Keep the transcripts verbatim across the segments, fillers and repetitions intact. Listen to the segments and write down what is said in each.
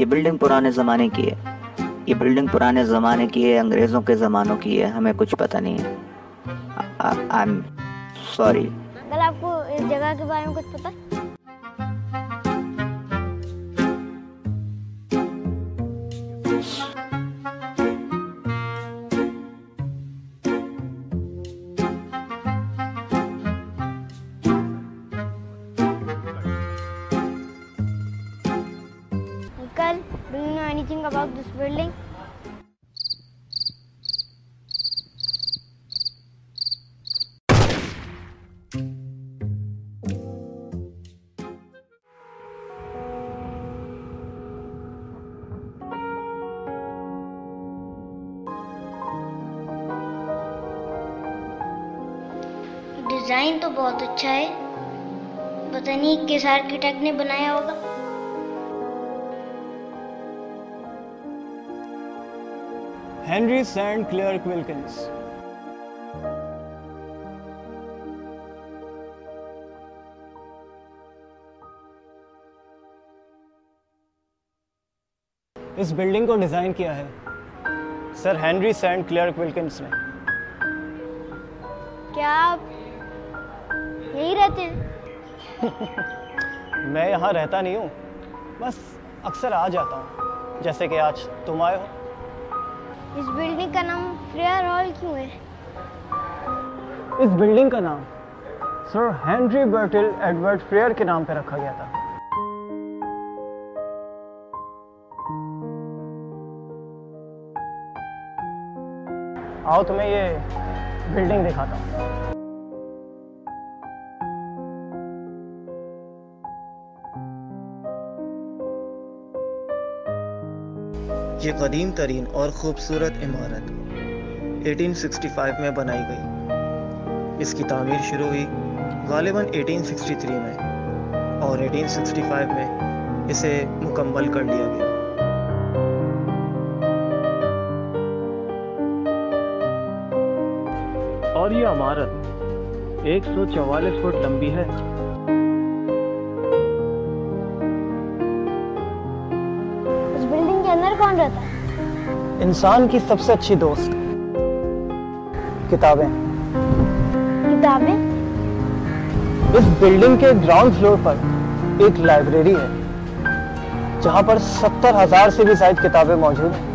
ये बिल्डिंग पुराने ज़माने की है। ये बिल्डिंग पुराने ज़माने की है, अंग्रेज़ों के ज़मानों की है, हमें कुछ पता नहीं है। I am sorry. अंकल, आपको इस जगह के बारे में कुछ पता है? Uncle, do you know anything about this building? Design तो बहुत अच्छा है, पता नहीं किस आर्किटेक्ट ने बनाया होगा। Henry Saint Clair Wilkins. इस बिल्डिंग को डिजाइन किया है sir Henry Saint Clair Wilkins ने। क्या आप यहीं रहते हैं? मैं यहाँ रहता नहीं हूँ, बस अक्सर आ जाता हूँ, जैसे कि आज तुम आए हो। इस बिल्डिंग का नाम फ्रेयर हॉल क्यों है? इस बिल्डिंग का नाम sir Henry Bartle Edward Frere के नाम पर रखा गया था। आओ तुम्हें ये बिल्डिंग दिखाता हूँ। ये कदीम तरीन और खूबसूरत इमारत अठारह सौ पैंसठ में बनाई गई। इसकी तामीर शुरू हुई गालिबन अठारह सौ तिरसठ में और अठारह सौ पैंसठ में इसे मुकम्मल कर लिया गया। और ये इमारत एक सौ चौवालीस फुट लंबी है। इस बिल्डिंग के अंदर कौन रहता है? इंसान की सबसे अच्छी दोस्त किताबें। किताबें? इस बिल्डिंग के ग्राउंड फ्लोर पर एक लाइब्रेरी है जहां पर सत्तर हजार से भी ज्यादा किताबें मौजूद हैं।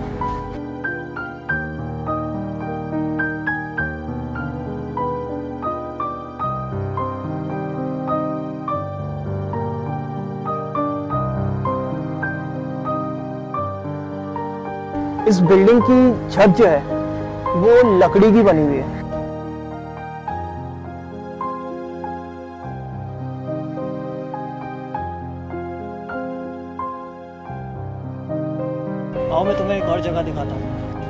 इस बिल्डिंग की छत जो है वो लकड़ी की बनी हुई है। आओ मैं तुम्हें एक और जगह दिखाता हूँ।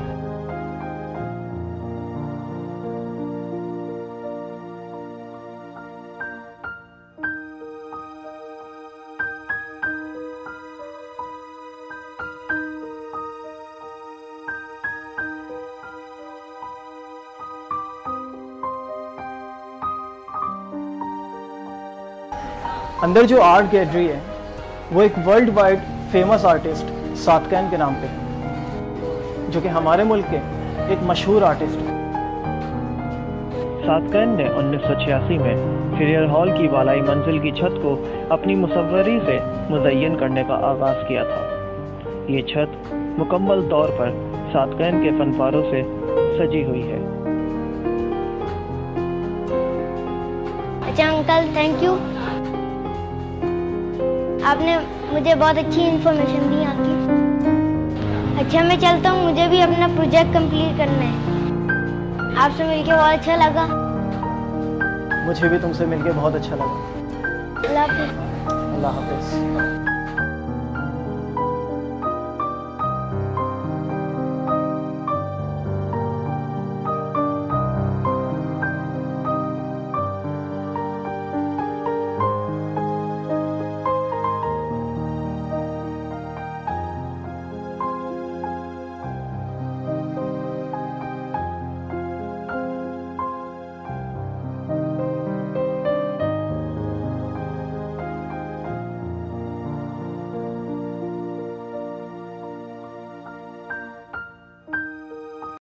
अंदर जो आर्ट गैलरी है वो एक वर्ल्ड वाइड फेमस आर्टिस्ट सातकैन के नाम पे है, जो कि हमारे मुल्क के एक मशहूर आर्टिस्ट है। सातकैन ने उन्नीस सौ छियासी में फ्रेयर हॉल की वालाई मंजिल की छत को अपनी मुसव्वरी से मुज़य्यन करने का आगाज किया था। ये छत मुकम्मल तौर पर सातकैन के फनपारों से सजी हुई है। अच्छा अंकल, थैंक यू, आपने मुझे बहुत अच्छी इन्फॉर्मेशन दी यहाँ की। अच्छा मैं चलता हूँ, मुझे भी अपना प्रोजेक्ट कंप्लीट करना है। आपसे मिलके बहुत अच्छा लगा। मुझे भी तुमसे मिलके बहुत अच्छा लगा। अल्लाह हाफिज़। अल्लाह हाफिज़।